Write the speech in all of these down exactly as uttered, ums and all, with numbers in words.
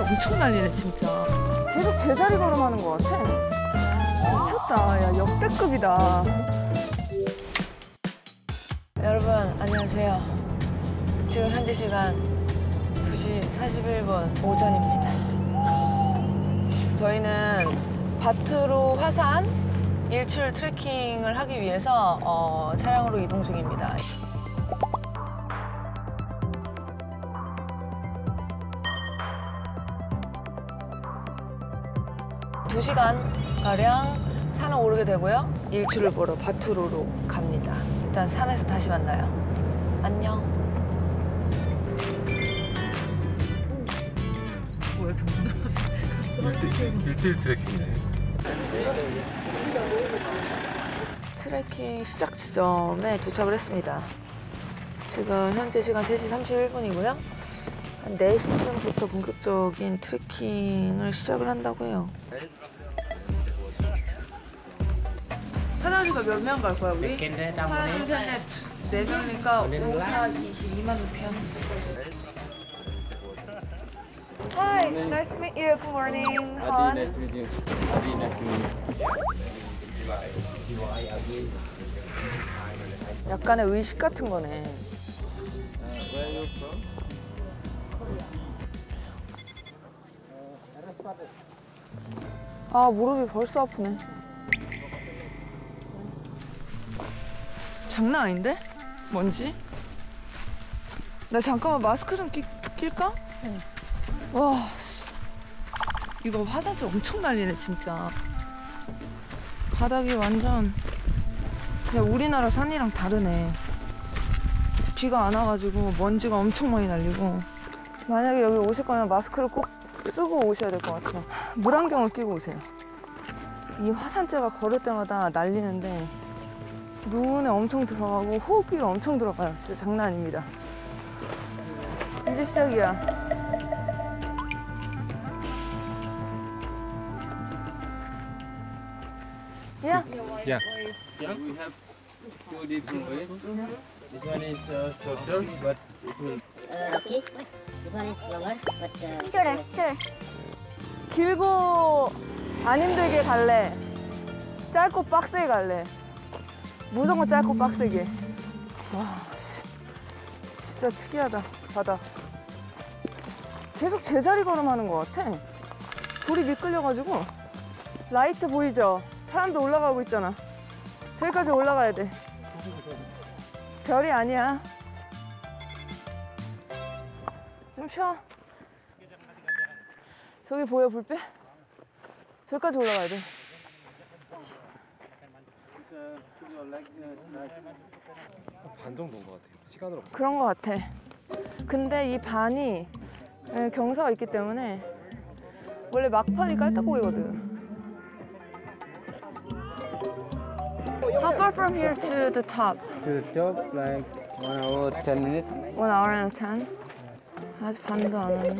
엄청 난리네 진짜. 계속 제자리 걸음하는 것 같아. 미쳤다. 야, 역대급이다. 여러분 안녕하세요. 지금 현지 시간 두 시 사십일 분 오전입니다. 저희는 바트로 화산 일출 트레킹을 하기 위해서 어, 차량으로 이동 중입니다. 두 시간가량 산을 오르게 되고요. 일출을 보러 바트로로 갑니다. 일단 산에서 다시 만나요. 안녕. 뭐야 정말. 일대일 트레킹이네. 트레킹 시작 지점에 도착을 했습니다. 지금 현재 시간 세 시 삼십일 분이고요. 한 네 시쯤부터 본격적인 트레킹을 시작을 한다고 해요. 화장실가 몇 명 갈 거야 우리? 하나, 둘, 셋, 넷. 네 명이니까 오, 사, 이십이만 루피야. Hi, nice to meet you. Good morning, Han. Nice to meet you. Nice to meet you. 약간의 의식 같은 거네. Where are you from? 아, 무릎이 벌써 아프네. 장난 아닌데? 뭔지? 나 잠깐만 마스크 좀 끼, 낄까? 응. 와, 씨. 이거 화산재 엄청 난리네 진짜. 바닥이 완전 그냥 우리나라 산이랑 다르네. 비가 안 와가지고 먼지가 엄청 많이 날리고. 만약에 여기 오실 거면 마스크를 꼭 쓰고 오셔야 될 것 같아요. 물안경을 끼고 오세요. 이 화산재가 걸을 때마다 날리는데 눈에 엄청 들어가고 호흡기가 엄청 들어가요. 진짜 장난 아닙니다. 이제 시작이야. 야. Yeah. Yeah. We have two different ways. This one is uh, shorter, but it will. Uh, okay. This one is longer, but uh, shorter, shorter. 길고 안 힘들게 갈래? 짧고 빡세게 갈래? 무조건 짧고 빡세게. 와, 씨. 진짜 특이하다, 바다. 계속 제자리 걸음하는 것 같아. 돌이 미끌려가지고. 라이트 보이죠? 사람도 올라가고 있잖아. 저기까지 올라가야 돼. 별이 아니야. 좀 쉬어. 저기 보여, 불빛? 저기까지 올라가야 돼. 반 정도 온 것 같아요. 시간으로. 그런 것 같아. 근데 이 반이 경사가 있기 때문에 원래 막판이 깔딱고기거든. How far from here to the top? To the top, like one hour, ten minutes. One hour and ten? 아직 반도 안 왔네.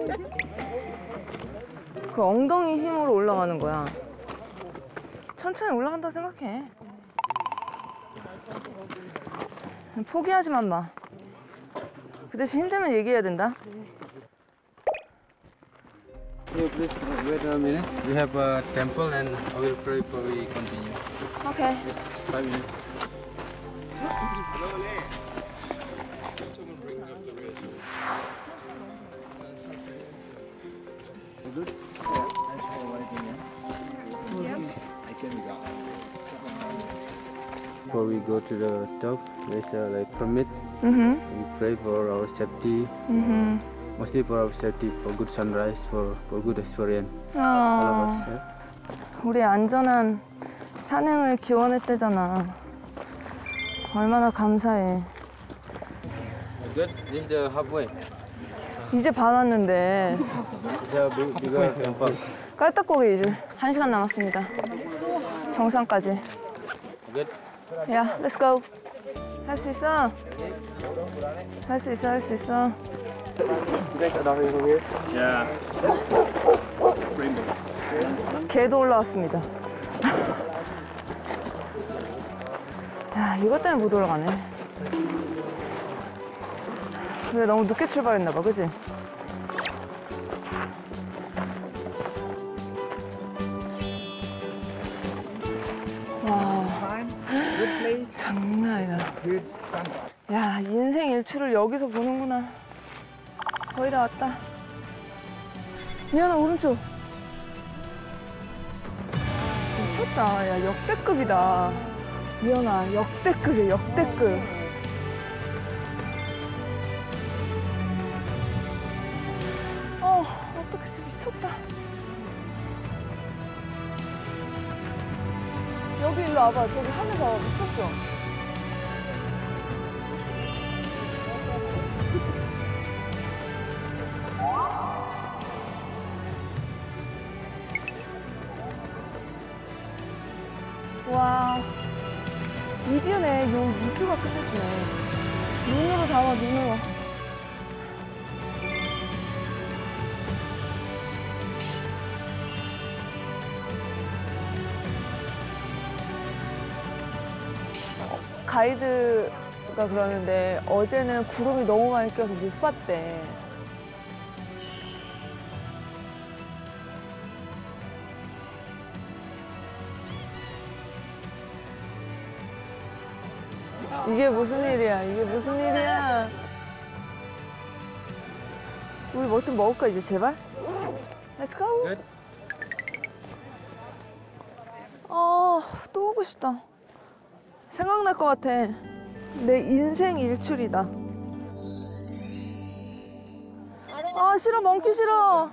그 엉덩이 힘으로 올라가는 거야. 천천히 올라간다고 생각해. 포기하지만 마. 그 대신 힘들면 얘기해야 된다. Yeah, please wait a minute. We have a temple, and I will pray before we continue. 오케이. Five minutes. Before we go to the top, there's a like permit. Mm-hmm. We pray for our safety, Mm-hmm. mostly for our safety, for good sunrise, for for good experience. All of us. Yeah? 우리 안전한 산행을 기원했대잖아. 얼마나 감사해. Good. This is the halfway. 이제 반 왔는데 It's a big, bigger temple. 깔딱고기 이제 한 시간 남았습니다. 정상까지. Good. 야, let's go. 할 수 있어. 할 수 있어, 할 수 있어. 개도 올라왔습니다. 야, 이것 때문에 못 올라가네. 왜 너무 늦게 출발했나 봐, 그지? 장난 아니다. 야, 인생 일출을 여기서 보는구나. 거의 다 왔다. 미안아, 오른쪽. 미쳤다. 야, 역대급이다. 미연아, 역대급이야, 역대급. 어, 어떡해, 진짜 미쳤다. 여기 일로 와봐. 저기 하늘 봐봐. 미쳤어. 와, 이 뷰네. 요, 이 뷰가 끝내주네. 눈으로 담아, 눈으로. 가이드가 그러는데 어제는 구름이 너무 많이 껴서 못 봤대. 이게 무슨 일이야, 이게 무슨 일이야. 우리 뭐 좀 먹을까, 이제 제발? Let's go. 아, 또 오고 싶다. 생각날 것 같아. 내 인생 일출이다. 아, 싫어, 멍키 싫어.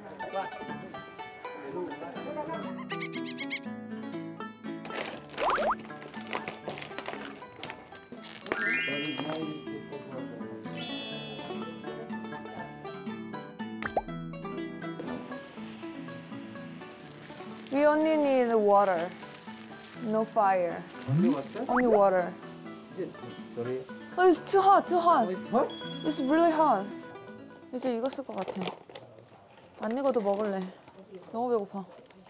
We only need water, no fire. Only water? Only water. Sorry. Oh, it's too hot, too hot. It's hot? It's really hot. 이제 익었을 것 같아. 안 익어도 먹을래. 너무 배고파.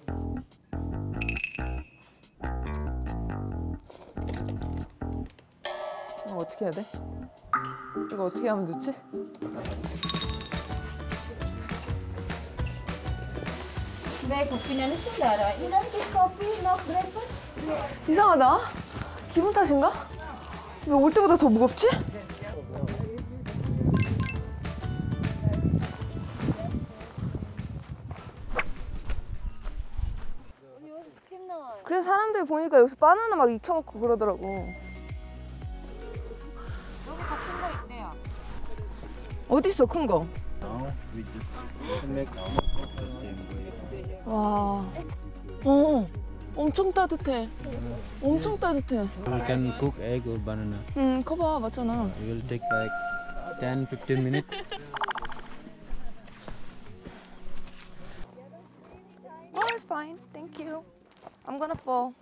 이거 어떻게 해야 돼? 이거 어떻게 하면 좋지? Wij kopinya saudara. Ini nanti kopi, no breakfast. 이상하다. 기분 탓인가? 왜 올 때보다 더 무겁지? 그래서 사람들 보니까 여기서 바나나 막 익혀먹고 그러더라고. 여기 더 큰 거 있대요. 어디 있어, 큰 거? Now we just make the same way. 와, 어, 엄청 따뜻해. 엄청 따뜻해. We can cook egg or banana. 응, 커봐, 맞잖아. It will take like ten to fifteen minutes. Oh, it's fine. Thank you. I'm gonna fall.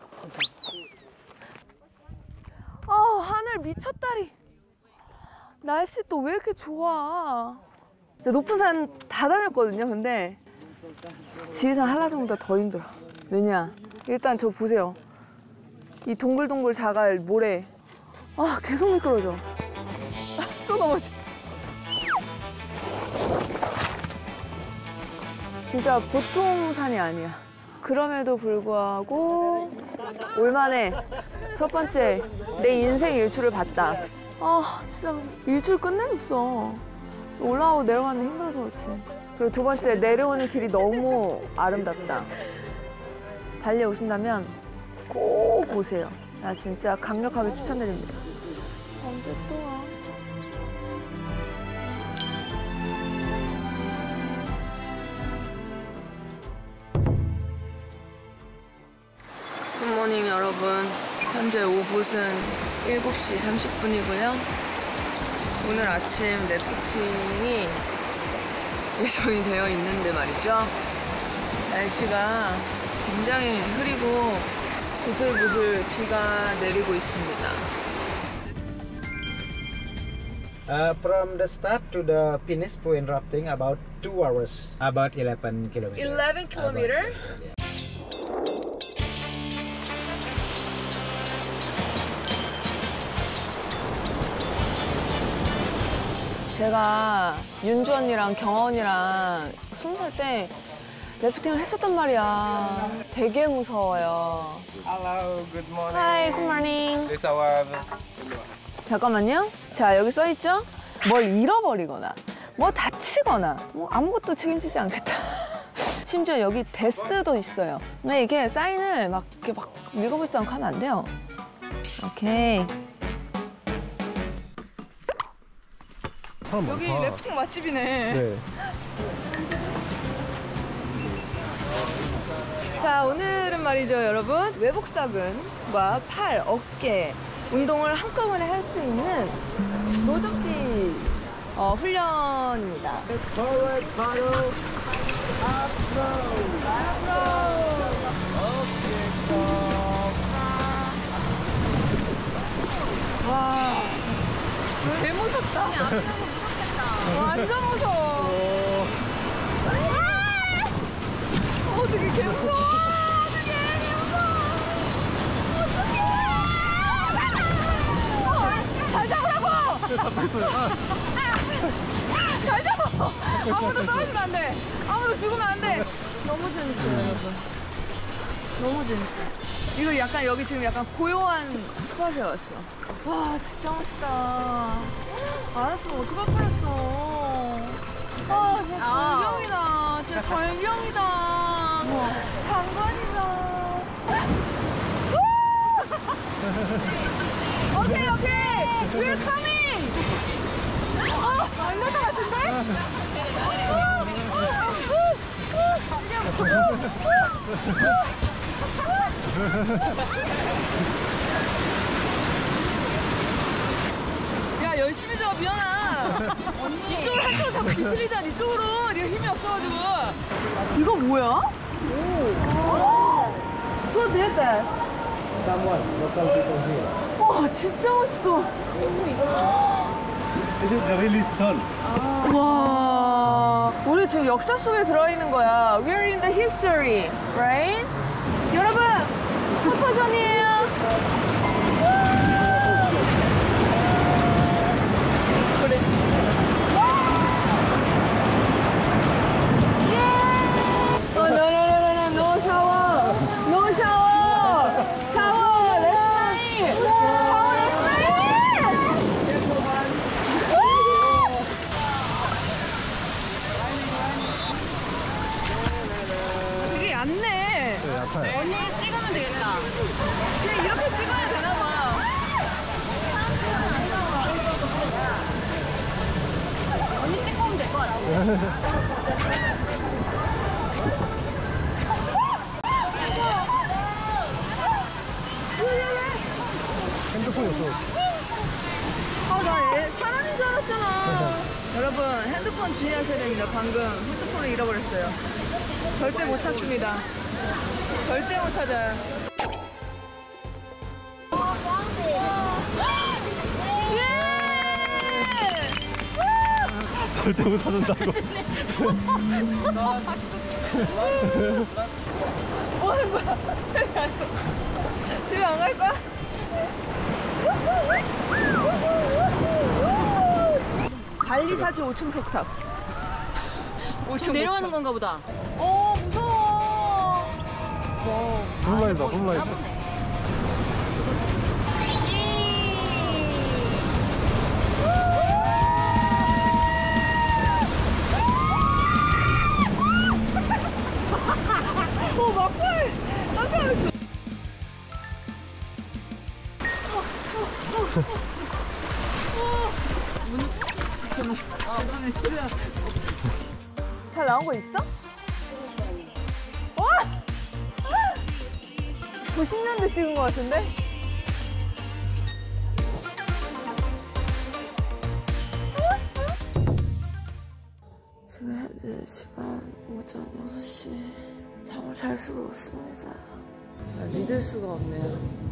아, 하늘 미쳤다리. 날씨 또 왜 이렇게 좋아? 진짜 높은 산 다 다녔거든요. 근데 지리산 한라산보다 더 힘들어. 왜냐? 일단 저 보세요. 이 동글동글 자갈 모래. 아, 계속 미끄러져. 아, 또 넘어지. 진짜 보통 산이 아니야. 그럼에도 불구하고 올만에 첫 번째 내 인생 일출을 봤다. 아, 진짜 일출 끝내줬어. 올라오고 내려가는 게 힘들어서 그렇지. 그리고 두 번째, 내려오는 길이 너무 아름답다. 발리에 오신다면 꼭 오세요. 나 진짜 강력하게 추천드립니다. 언제 또 와? 굿모닝 여러분. 현재 오붓은 일곱 시 삼십 분이고요. 오늘 아침 랩피팅이 예정이 되어 있는데 말이죠. 날씨가 굉장히 흐리고 부슬부슬 비가 내리고 있습니다. Uh, from the start to the finish point rafting about two hours, about eleven kilometers. eleven kilometers? About, yeah. 제가 윤주 언니랑 경아 언니랑 스무 살 때 래프팅을 했었단 말이야. 되게 무서워요. Hello, good morning. Hi, good morning. This is our 잠깐만요. 자, 여기 써있죠? 뭘 잃어버리거나, 뭐 다치거나, 뭐 아무것도 책임지지 않겠다. 심지어 여기 데스도 있어요. 근데 이게 사인을 막 이렇게 막 읽어보지도 않고 하면 안 돼요. 오케이. 여기 래프팅 맛집이네. 네. 자, 오늘은 말이죠, 여러분. 외복사근과 팔, 어깨 운동을 한꺼번에 할 수 있는 노젓기 어, 훈련입니다. 와, 개 무섭다. 완전 무서워. 어떡해, 개 무서워. 어떡해, 개 무서워. 어떡해. 잘 잡으라고! 잘 잡아! 아무도 떨어지면 안 돼. 아무도 죽으면 안 돼. 너무 재밌어요, 여러분. 너무 재밌어요. 이거 약간 여기 지금 약간 고요한 스팟에 왔어. 와, 진짜 멋있다. 안 했으면 어떡할 뻔했어. 아, 진짜 절경이다. 진짜 절경이다. 장관이다. 오케이, 오케이. We're coming. 어, 안 될 것 같은데? 야, 열심히 줘, 미연아. 이쪽으로 한쪽으로 자꾸 비틀리잖아. 이쪽으로. 네가 힘이 없어가지고. 이거 뭐야? 오. 그거 됐다. Someone, local people here. 와, 진짜 멋있어. This is the release stone. 와, 우리 지금 역사 속에 들어있는 거야. We're in the history, right? 여러분, 포토존이에요. 그래. 어, no, no, no, no, no, no shower, no shower, shower, let's time, shower, let's time. 되게 얇네. 네, 약간. 언니 찍으면 되겠다. 그냥 이렇게 찍어야 되나 봐. 언니 찍고 오면 될 것 같아. 핸드폰이 없어. 아, 나 얘 사람인 줄 알았잖아. 여러분, 핸드폰 주의하셔야 됩니다. 방금 핸드폰을 잃어버렸어요. 절대 못 찾습니다. 절대 못 찾아요. 예! 절대 못 찾는다고. 뭐 하는 거야? 집에 안 갈 거야? 발리사지 오 층 석탑. 오 층 내려가는 건가 보다. 어, 무서워. 와. 홈라인이다, 홈라인. 어, 막발! 깜짝 놀랐어. 잘 나온 거 있어? 와! 구십 년대 찍은 거 같은데? 지금 현재 시간 오전 여섯 시. 잠을 잘 수가 없습니다. 믿을 수가 없네요.